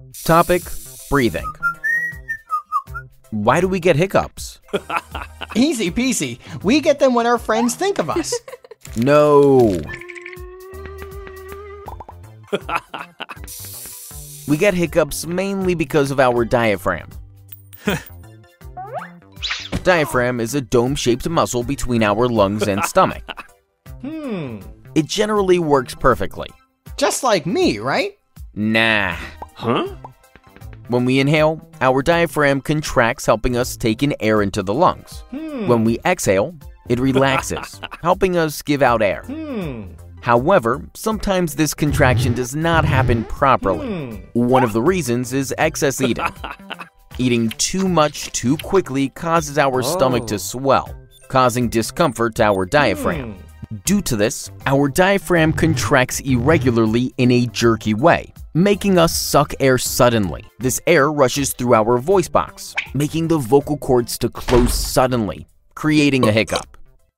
Topic: breathing. Why do we get hiccups? Easy peasy. We get them when our friends think of us. No. We get hiccups mainly because of our diaphragm. Diaphragm is a dome-shaped muscle between our lungs and stomach. It generally works perfectly. Just like me, right? Nah. Huh? When we inhale, our diaphragm contracts, helping us take in air into the lungs. When we exhale, it relaxes, helping us give out air. However, sometimes this contraction does not happen properly. One of the reasons is excess eating. Eating too much too quickly causes our stomach to swell, causing discomfort to our diaphragm. Due to this, our diaphragm contracts irregularly in a jerky way, making us suck air suddenly. This air rushes through our voice box, making the vocal cords to close suddenly, creating a hiccup.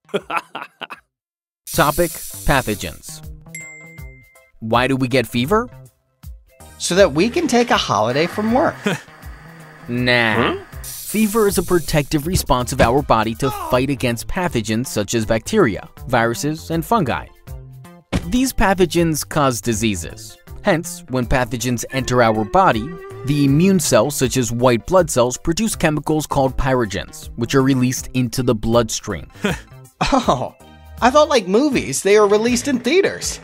Topic: pathogens. Why do we get fever? So that we can take a holiday from work. Nah. Fever is a protective response of our body to fight against pathogens such as bacteria, viruses, and fungi. These pathogens cause diseases. Hence, when pathogens enter our body, the immune cells such as white blood cells produce chemicals called pyrogens, which are released into the bloodstream. Oh, I thought like movies, they are released in theaters.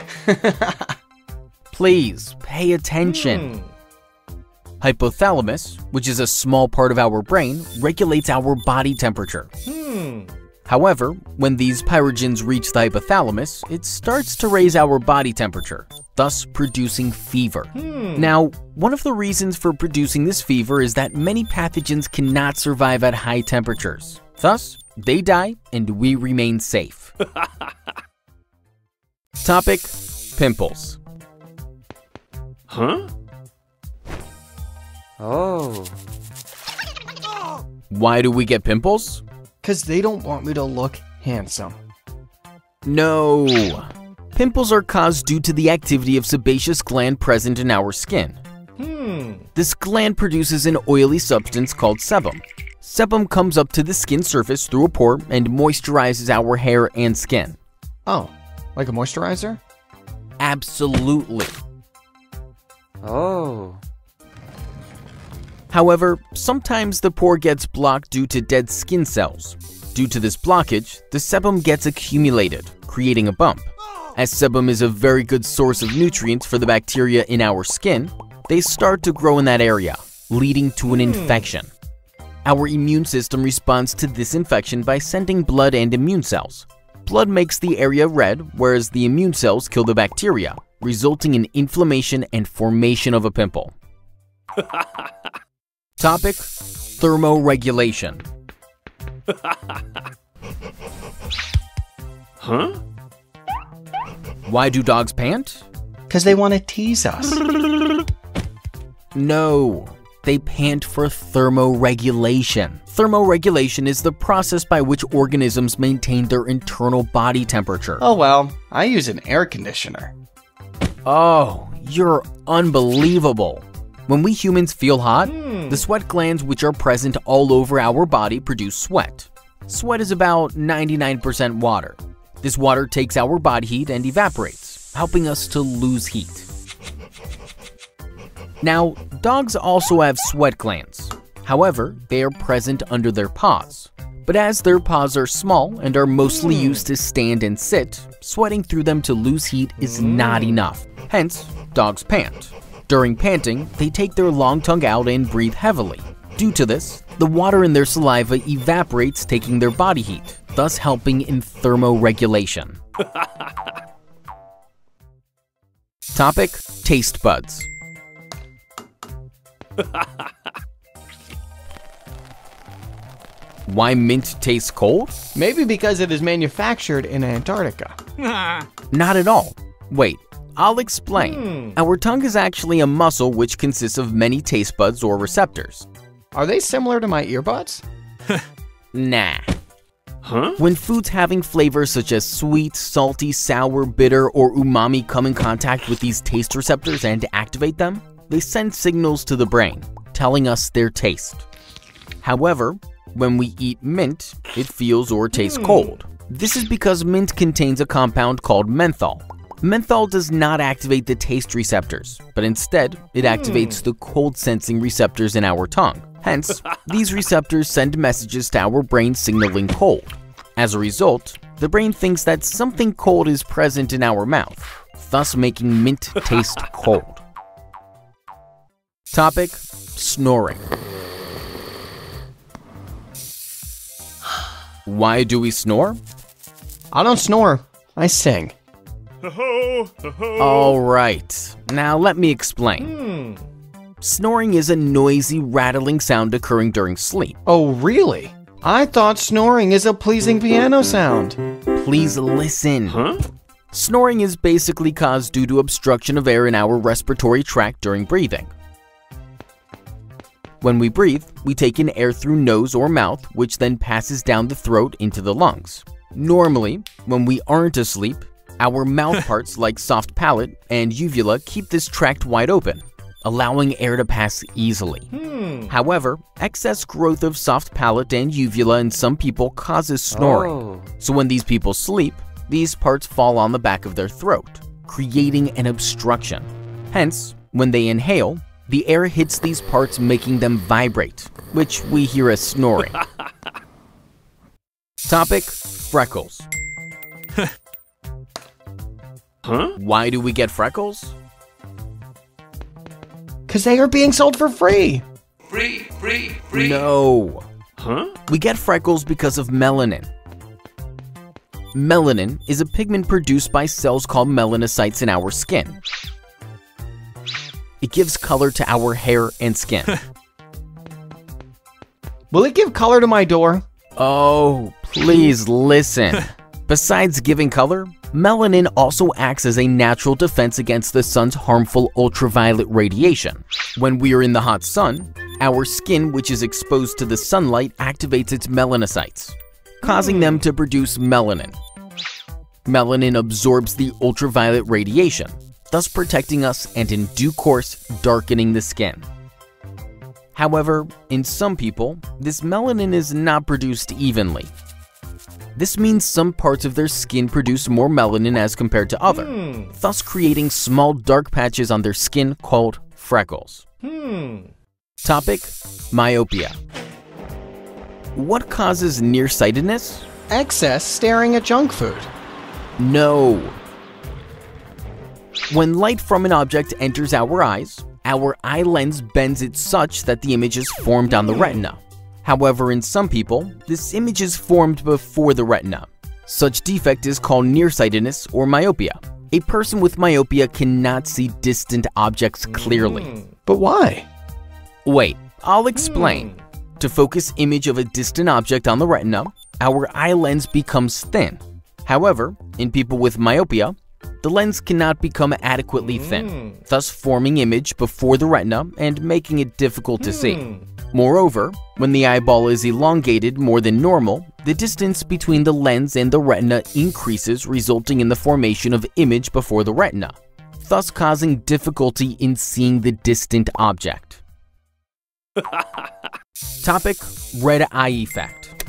Please pay attention. Hypothalamus, which is a small part of our brain, regulates our body temperature. However, when these pyrogens reach the hypothalamus, it starts to raise our body temperature, thus producing fever. Now, one of the reasons for producing this fever is that many pathogens cannot survive at high temperatures. Thus, they die and we remain safe. Topic: pimples. Huh? Oh. Why do we get pimples? Because they don't want me to look handsome. No. Pimples are caused due to the activity of sebaceous gland present in our skin. This gland produces an oily substance called sebum. Sebum comes up to the skin surface through a pore and moisturizes our hair and skin. Oh, like a moisturizer? Absolutely. Oh. However, sometimes the pore gets blocked due to dead skin cells. Due to this blockage, the sebum gets accumulated, creating a bump. As sebum is a very good source of nutrients for the bacteria in our skin, they start to grow in that area, leading to an infection. Our immune system responds to this infection by sending blood and immune cells. Blood makes the area red, whereas the immune cells kill the bacteria, resulting in inflammation and formation of a pimple. Topic: thermoregulation. Huh? Why do dogs pant? Because they want to tease us. No, they pant for thermoregulation. Thermoregulation is the process by which organisms maintain their internal body temperature. Oh well, I use an air conditioner. Oh, you're unbelievable. When we humans feel hot, the sweat glands which are present all over our body produce sweat. Sweat is about 99% water. This water takes our body heat and evaporates, helping us to lose heat. Now, dogs also have sweat glands. However, they are present under their paws. But as their paws are small and are mostly used to stand and sit, sweating through them to lose heat is not enough. Hence, dogs pant. During panting, they take their long tongue out and breathe heavily. Due to this, the water in their saliva evaporates, taking their body heat, thus helping in thermoregulation. Topic: taste buds. Why mint tastes cold? Maybe because it is manufactured in Antarctica. Not at all. Wait, I'll explain. Our tongue is actually a muscle which consists of many taste buds or receptors. Are they similar to my earbuds? Nah. Huh? When foods having flavors such as sweet, salty, sour, bitter, or umami come in contact with these taste receptors and activate them, they send signals to the brain, telling us their taste. However, when we eat mint, it feels or tastes cold. This is because mint contains a compound called menthol. Menthol does not activate the taste receptors, but instead, it activates the cold-sensing receptors in our tongue. Hence, these receptors send messages to our brain signaling cold. As a result, the brain thinks that something cold is present in our mouth, thus making mint taste cold. Topic: snoring. Why do we snore? I don't snore. I sing. All right, now let me explain. Snoring is a noisy, rattling sound occurring during sleep. Oh, really? I thought snoring is a pleasing piano sound. Please listen. Snoring is basically caused due to obstruction of air in our respiratory tract during breathing. When we breathe, we take in air through nose or mouth, which then passes down the throat into the lungs. Normally, when we aren't asleep, our mouth parts like soft palate and uvula keep this tract wide open, allowing air to pass easily. However, excess growth of soft palate and uvula in some people causes snoring. So when these people sleep, these parts fall on the back of their throat, creating an obstruction. Hence, when they inhale, the air hits these parts, making them vibrate, which we hear as snoring. Topic: freckles. Why do we get freckles? Because they are being sold for free. Free. No. We get freckles because of melanin. Melanin is a pigment produced by cells called melanocytes in our skin. It gives color to our hair and skin. Will it give color to my door? Oh, please listen. Besides giving color, melanin also acts as a natural defense against the sun's harmful ultraviolet radiation. When we are in the hot sun, our skin, which is exposed to the sunlight, activates its melanocytes, causing them to produce melanin. Melanin absorbs the ultraviolet radiation, thus protecting us and in due course darkening the skin. However, in some people, this melanin is not produced evenly. This means some parts of their skin produce more melanin as compared to others, thus creating small dark patches on their skin called freckles. Topic: myopia. What causes nearsightedness? Excess staring at junk food. No. When light from an object enters our eyes, our eye lens bends it such that the image is formed on the retina. However, in some people, this image is formed before the retina. Such defect is called nearsightedness or myopia. A person with myopia cannot see distant objects clearly. But why? Wait, I'll explain. To focus image of a distant object on the retina, our eye lens becomes thin. However, in people with myopia, the lens cannot become adequately thin, thus forming image before the retina and making it difficult to see. Moreover, when the eyeball is elongated more than normal, the distance between the lens and the retina increases, resulting in the formation of image before the retina, thus causing difficulty in seeing the distant object. Topic: red eye effect.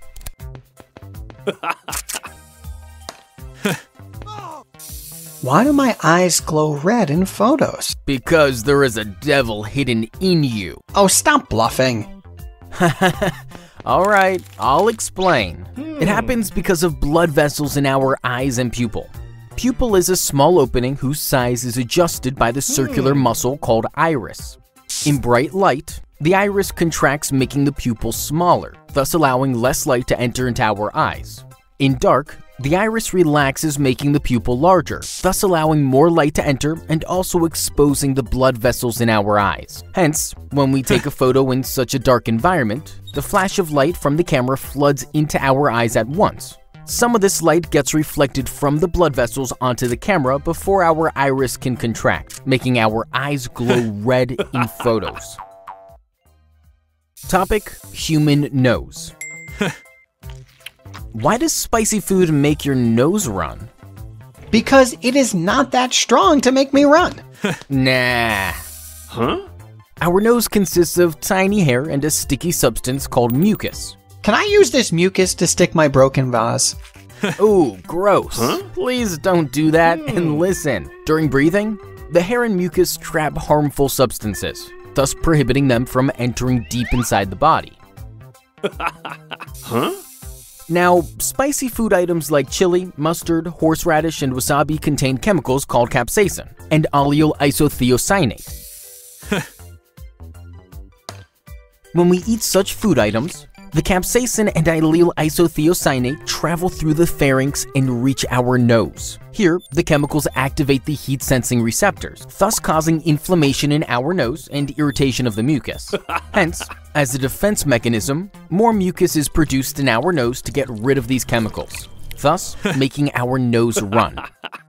Why do my eyes glow red in photos? Because there is a devil hidden in you. Oh, stop bluffing. Alright, I'll explain. It happens because of blood vessels in our eyes and pupil. Pupil is a small opening whose size is adjusted by the circular muscle called iris. In bright light, the iris contracts, making the pupil smaller, thus allowing less light to enter into our eyes. In dark, the iris relaxes, making the pupil larger, thus allowing more light to enter and also exposing the blood vessels in our eyes. Hence, when we take a photo in such a dark environment, the flash of light from the camera floods into our eyes at once. Some of this light gets reflected from the blood vessels onto the camera before our iris can contract, making our eyes glow red in photos. Topic: human nose. Why does spicy food make your nose run? Because it is not that strong to make me run. Nah. Our nose consists of tiny hair and a sticky substance called mucus. Can I use this mucus to stick my broken vase? Ooh, gross. Please don't do that and listen. During breathing, the hair and mucus trap harmful substances, thus prohibiting them from entering deep inside the body. Now, spicy food items like chili, mustard, horseradish, and wasabi contain chemicals called capsaicin and allyl isothiocyanate. When we eat such food items, the capsaicin and allyl isothiocyanate travel through the pharynx and reach our nose. Here, the chemicals activate the heat-sensing receptors, thus causing inflammation in our nose and irritation of the mucus. Hence, as a defense mechanism, more mucus is produced in our nose to get rid of these chemicals, thus making our nose run.